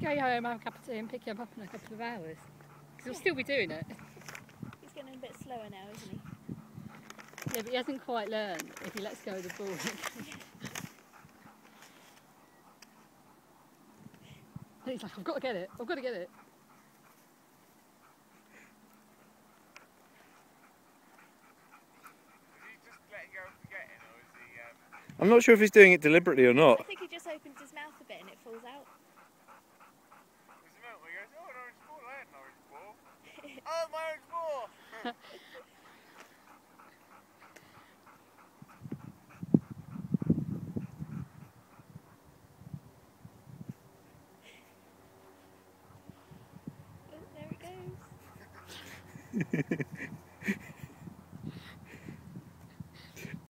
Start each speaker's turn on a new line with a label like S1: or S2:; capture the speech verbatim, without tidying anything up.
S1: go home, have a cup of tea and pick him up in a couple of hours. Because he'll still be doing it.
S2: He's getting a bit slower now, isn't he?
S1: Yeah, but he hasn't quite learned if he lets go of the ball. And he's like, I've got to get it, I've got to get it.
S3: I'm not sure if he's doing it deliberately or not.
S2: I think he just opens his mouth a bit and it falls out.
S4: Oh, my orange ball!
S2: Oh, there it goes.